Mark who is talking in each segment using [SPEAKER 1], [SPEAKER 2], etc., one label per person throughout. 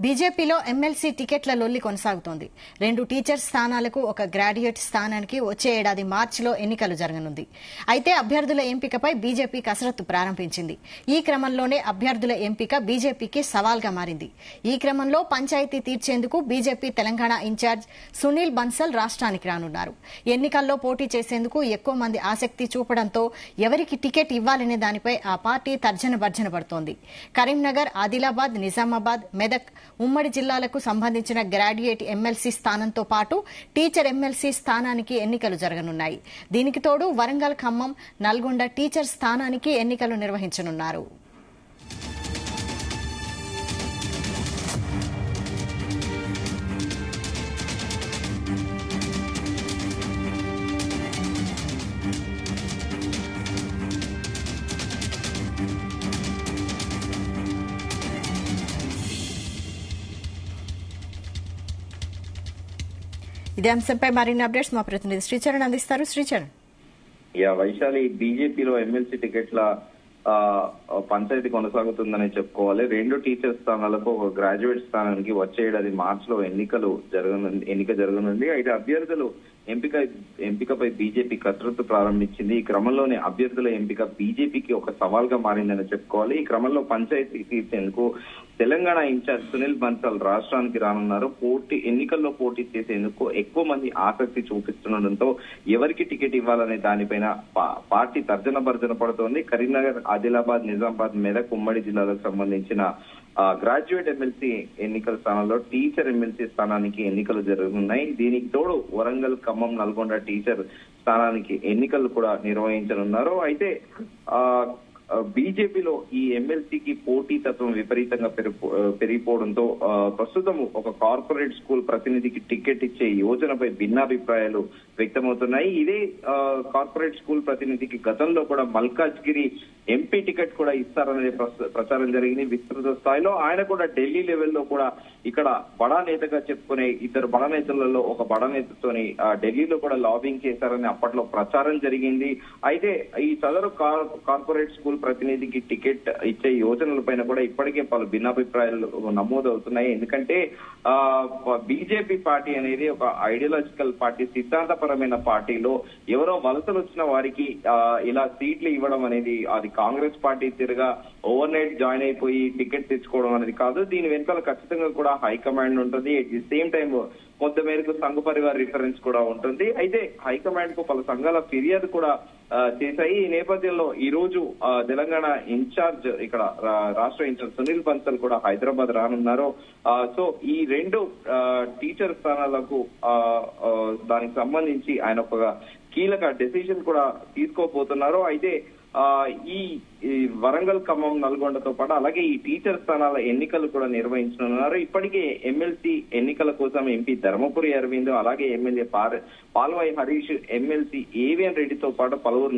[SPEAKER 1] బీజేపీలో ఎమ్మెల్సీ టికెట్ల లొల్లి కొనసాగుతోంది. 2 టీచర్ స్థానాలకు ఒక గ్రాడ్యుయేట్ స్థానానికి వచ్చే ఏడాది మార్చిలో ఎన్నికలు జరగనుంది. అయితే అభ్యర్థుల ఎంపికపై బీజేపీ కసరత్తు ప్రారంభించింది. ఈ క్రమంలోనే అభ్యర్థుల ఎంపిక బీజేపీకి సవాల్గా మారింది. ఈ క్రమంలో పంచాయతీ తీర్చేందుకు బీజేపీ తెలంగాణ ఇన్ఛార్జ్ సునీల్ బన్సల్ రాష్ట్రానికి రానున్నారు. ఎన్నికల్లో పోటీ చేసేందుకు ఎక్కువ మంది ఆసక్తి చూపడంతో ఎవరికి టికెట్ ఇవ్వాలనే దానిపై ఆ పార్టీ తర్జన భర్జన పడుతోంది. కరీంనగర్, ఆదిలాబాద్, నిజామాబాద్, మెదక్ ఉమ్మడి జిల్లాలకు సంబంధించిన గ్రాడ్యుయేట్ ఎమ్మెల్సీ స్థానంతో పాటు టీచర్ ఎమ్మెల్సీ స్థానానికి ఎన్నికలు జరగనున్నాయి. దీనికి తోడు వరంగల్, ఖమ్మం, నల్గొండ టీచర్ స్థానానికి ఎన్నికలు నిర్వహించనున్నారు. ఇదే అంశంపై మరిన్ని అప్డేట్స్ మా ప్రతినిధి శ్రీచరణ్ అందిస్తారు. శ్రీచరణ్.
[SPEAKER 2] వైశాలి, బీజేపీలో ఎమ్మెల్సీ టికెట్ల పంచాయతీ కొనసాగుతుందని చెప్పుకోవాలి. 2 టీచర్ స్థానాలకు ఒక గ్రాడ్యుయేట్ స్థానానికి వచ్చే ఏడాది మార్చిలో ఎన్నిక జరగనుంది. అయితే అభ్యర్థులు ఎంపికపై బీజేపీ కసరత్తు ప్రారంభించింది. ఈ క్రమంలోనే అభ్యర్థుల ఎంపిక బీజేపీకి ఒక సవాల్గా మారిందని చెప్పుకోవాలి. ఈ క్రమంలో పంచాయతీ తీర్చేందుకు తెలంగాణ ఇన్ఛార్జ్ సునీల్ బన్సల్ రాష్ట్రానికి రానున్నారు. ఎన్నికల్లో పోటీ చేసేందుకు ఎక్కువ మంది ఆసక్తి చూపిస్తుండటంతో ఎవరికి టికెట్ ఇవ్వాలనే దానిపైన పార్టీ తర్జన భర్జన పడుతోంది. కరీంనగర్, ఆదిలాబాద్, నిజామాబాద్, మెదక్ ఉమ్మడి జిల్లాలకు సంబంధించిన గ్రాడ్యుయేట్ ఎమ్మెల్సీ ఎన్నికల స్థానంలో టీచర్ ఎమ్మెల్సీ స్థానానికి ఎన్నికలు జరగనున్నాయి. దీనికి తోడు వరంగల్, ఖమ్మం, నల్గొండ టీచర్ స్థానానికి ఎన్నికలు కూడా నిర్వహించనున్నారు. అయితే బీజేపీలో ఈ ఎమ్మెల్సీకి పోటీ తత్వం విపరీతంగా పెరిగిపోవడంతో ప్రస్తుతం ఒక కార్పొరేట్ స్కూల్ ప్రతినిధికి టికెట్ ఇచ్చే యోజనపై భిన్నాభిప్రాయాలు వ్యక్తమవుతున్నాయి. ఇదే కార్పొరేట్ స్కూల్ ప్రతినిధికి గతంలో కూడా మల్కాజ్గిరి ఎంపీ టికెట్ కూడా ఇస్తారనే ప్రచారం జరిగింది విస్తృత స్థాయిలో. ఆయన కూడా ఢిల్లీ లెవెల్లో కూడా ఇక్కడ బడా నేతగా చెప్పుకునే 2 బడా నేతలలో ఒక బడా నేతతోని ఢిల్లీలో కూడా లాబింగ్ చేశారని అప్పట్లో ప్రచారం జరిగింది. అయితే ఈ సదరు కార్పొరేట్ స్కూల్ ప్రతినిధికి టికెట్ ఇచ్చే యోజనలపైన కూడా ఇప్పటికే పలు భిన్నాభిప్రాయాలు నమోదవుతున్నాయి. ఎందుకంటే బీజేపీ పార్టీ అనేది ఒక ఐడియాలజికల్ పార్టీ, సిద్ధాంతపరమైన పార్టీలో ఎవరో వలసలు వచ్చిన వారికి ఇలా సీట్లు ఇవ్వడం అనేది అది కాంగ్రెస్ పార్టీ తిరగా ఓవర్ నైట్ జాయిన్ అయిపోయి టికెట్ తెచ్చుకోవడం అనేది కాదు. దీని వెనకాల ఖచ్చితంగా కూడా హైకమాండ్ ఉంటుంది. ఎట్ ది సేమ్ టైం కొంత మేరకు సంఘ పరివార్ రిఫరెన్స్ కూడా ఉంటుంది. అయితే హైకమాండ్ కు పలు సంఘాల ఫిర్యాదు కూడా చేశాయి. ఈ నేపథ్యంలో ఈ రోజు తెలంగాణ ఇన్ఛార్జ్ ఇక్కడ రాష్ట్ర ఇన్ఛార్జ్ సునీల్ బన్సల్ కూడా హైదరాబాద్ రానున్నారు. సో ఈ 2 టీచర్ స్థానాలకు దానికి సంబంధించి ఆయన ఒక కీలక డెసిషన్ కూడా తీసుకోబోతున్నారు. అయితే ఈ వరంగల్, ఖమ్మం, నల్గొండతో పాటు అలాగే ఈ టీచర్ స్థానాల ఎన్నికలు కూడా నిర్వహించనున్నారు. ఇప్పటికే ఎమ్మెల్సీ ఎన్నికల కోసం ఎంపీ ధర్మపురి అరవింద్, అలాగే MLA Palvai Harish, MLC AVN రెడ్డితో పాటు పలువురు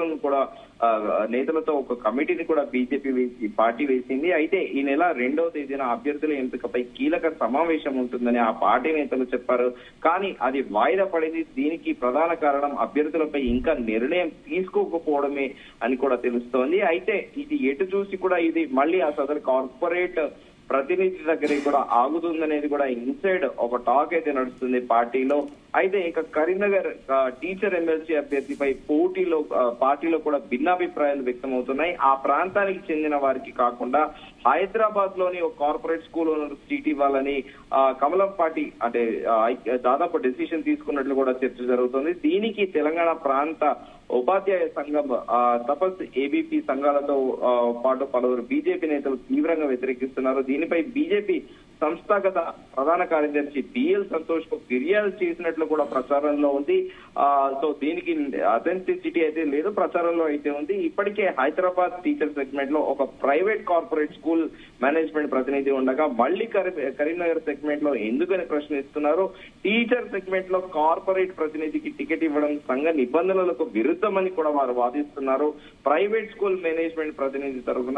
[SPEAKER 2] నేతలతో ఒక కమిటీని కూడా బీజేపీ పార్టీ వేసింది. అయితే ఈ నెల 2వ తేదీన అభ్యర్థుల ఎంపికపై కీలక సమావేశం ఉంటుందని ఆ పార్టీ నేతలు చెప్పారు. కానీ అది వాయిదా పడింది. దీనికి ప్రధాన కారణం అభ్యర్థులపై ఇంకా నిర్ణయం తీసుకోకపోవడమే అని కూడా తెలుస్తోంది. అయితే ఇది ఎటు చూసి కూడా ఇది మళ్ళీ ఆ సదరు కార్పొరేట్ ప్రతినిధి దగ్గర కూడా ఆగుతుందనేది కూడా ఇన్సైడ్ ఒక టాక్ అయితే నడుస్తుంది పార్టీలో. అయితే ఇక కరీంనగర్ టీచర్ ఎమ్మెల్సీ అభ్యర్థిపై పార్టీలో కూడా భిన్నాభిప్రాయాలు వ్యక్తమవుతున్నాయి. ఆ ప్రాంతానికి చెందిన వారికి కాకుండా హైదరాబాద్ లోని ఒక కార్పొరేట్ స్కూల్ సీట్ ఇవ్వాలని కమలం పార్టీ అంటే దాదాపు డెసిషన్ తీసుకున్నట్లు కూడా చర్చ జరుగుతుంది. దీనికి తెలంగాణ ప్రాంత ఉపాధ్యాయ సంఘం, తపస్, ఏబీపీ సంఘాలతో పాటు పలువురు బీజేపీ నేతలు తీవ్రంగా వ్యతిరేకిస్తున్నారు. దీనిపై బీజేపీ సంస్థాగత ప్రధాన కార్యదర్శి బిఎల్ సంతోష్ కు ఫిర్యాదు చేసినట్లు కూడా ప్రచారంలో ఉంది. సో దీనికి అథెంటిసిటీ అయితే లేదు, ప్రచారంలో అయితే ఉంది. ఇప్పటికే హైదరాబాద్ టీచర్ సెగ్మెంట్ లో ఒక ప్రైవేట్ కార్పొరేట్ స్కూల్ మేనేజ్మెంట్ ప్రతినిధి ఉండగా మళ్లీ కరీంనగర్ సెగ్మెంట్ లో ఎందుకని ప్రశ్నిస్తున్నారు. టీచర్ సెగ్మెంట్ లో కార్పొరేట్ ప్రతినిధికి టికెట్ ఇవ్వడం సంఘ నిబంధనలకు విరుద్ధమని కూడా వారు వాదిస్తున్నారు. ప్రైవేట్ స్కూల్ మేనేజ్మెంట్ ప్రతినిధి తరఫున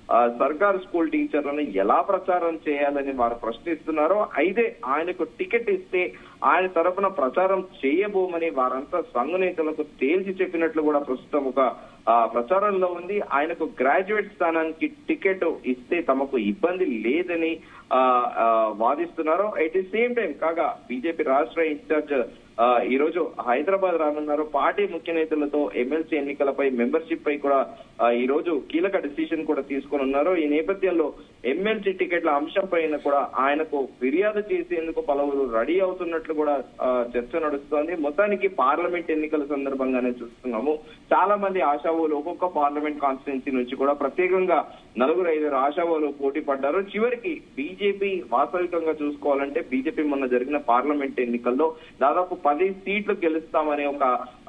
[SPEAKER 2] సర్కారు స్కూల్ టీచర్లను ఎలా ప్రచారం చేయాలని వారు ప్రశ్నిస్తున్నారో, అయితే ఆయనకు టికెట్ ఇస్తే ఆయన తరఫున ప్రచారం చేయబోమని వారంతా సంఘ నేతలకు తేల్చి చెప్పినట్లు కూడా ప్రస్తుతం ఒక ప్రచారంలో ఉంది. ఆయనకు గ్రాడ్యుయేట్ స్థానానికి టికెట్ ఇస్తే తమకు ఇబ్బంది లేదని వాదిస్తున్నారు. ఎట్ ది సేమ్ టైం కాగా బీజేపీ రాష్ట్ర ఇన్ఛార్జ్ ఈ రోజు హైదరాబాద్ రానున్నారు. పార్టీ ముఖ్య నేతలతో ఎమ్మెల్సీ ఎన్నికలపై మెంబర్షిప్ పై కూడా ఈ రోజు కీలక డిసిషన్ కూడా తీసుకొని ఉన్నారు. ఈ నేపథ్యంలో ఎమ్మెల్సీ టికెట్ల అంశం పైన కూడా ఆయనకు ఫిర్యాదు చేసేందుకు పలువురు రెడీ అవుతున్నట్లు కూడా చర్చ నడుస్తోంది. మొత్తానికి పార్లమెంట్ ఎన్నికల సందర్భంగానే చూస్తున్నాము. చాలా మంది ఆశావాహులు ఒక్కొక్క పార్లమెంట్ కాన్స్టిట్యున్సీ నుంచి కూడా ప్రత్యేకంగా 4-5 ఆశావాహులు పోటీ పడ్డారు. చివరికి బీజేపీ వాస్తవికంగా చూసుకోవాలంటే బీజేపీ మొన్న జరిగిన పార్లమెంట్ ఎన్నికల్లో దాదాపు 10 సీట్లు గెలుస్తామనే ఒక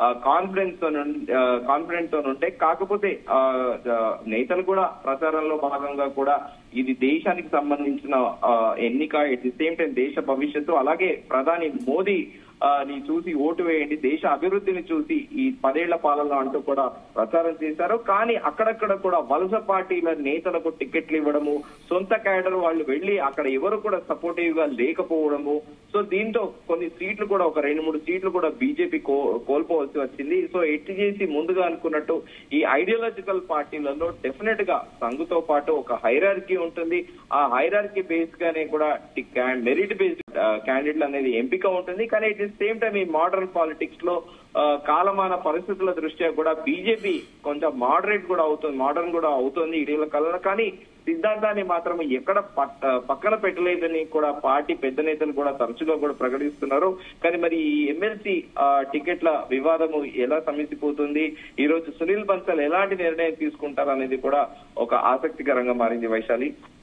[SPEAKER 2] కాన్ఫిడెంట్ తో ఉంటే, కాకపోతే నేతలు కూడా ప్రచారంలో భాగంగా కూడా ఇది దేశానికి సంబంధించిన ఎన్నిక, ఎట్ ది సేమ్ టైం దేశ భవిష్యత్తు, అలాగే ప్రధాని మోదీ ని చూసి ఓటు వేయండి, దేశ అభివృద్ధిని చూసి ఈ 10 ఏళ్ల పాలన అంటూ కూడా ప్రచారం చేశారు. కానీ అక్కడక్కడ కూడా వలస పార్టీల నేతలకు టికెట్లు ఇవ్వడము, సొంత క్యాడర్ వాళ్ళు వెళ్లి అక్కడ ఎవరు కూడా సపోర్టివ్ గా లేకపోవడము, సో దీంతో కొన్ని సీట్లు కూడా ఒక 2-3 సీట్లు కూడా బీజేపీ కోల్పోవలసి వచ్చింది. సో ఎట్టి చేసి ముందుగా అనుకున్నట్టు ఈ ఐడియాలజికల్ పార్టీలలో డెఫినెట్ గా సంఘుతో పాటు ఒక హైరార్కీ ఉంటుంది. ఆ హైరార్కీ బేస్ గానే కూడా మెరిట్ బేస్డ్ క్యాండిడేట్లు అనేది ఎంపిక ఉంటుంది. కానీ ఇట్ ది సేమ్ టైం ఈ మోడర్న్ పాలిటిక్స్ లో కాలమాన పరిస్థితుల దృష్ట్యా కూడా బీజేపీ కొంచెం మోడర్న్ కూడా అవుతుంది ఇటీవల కాలంలో. కానీ సిద్ధాంతాన్ని మాత్రం ఎక్కడ పక్కన పెట్టలేదని కూడా పార్టీ పెద్ద నేతలు కూడా తరచుగా కూడా ప్రకటిస్తున్నారు. కానీ మరి ఈ ఎమ్మెల్సీ టికెట్ల వివాదము ఎలా సమసిపోతుంది, ఈ రోజు సునీల్ బన్సల్ ఎలాంటి నిర్ణయం తీసుకుంటారు అనేది కూడా ఒక ఆసక్తికరంగా మారింది వైశాలి.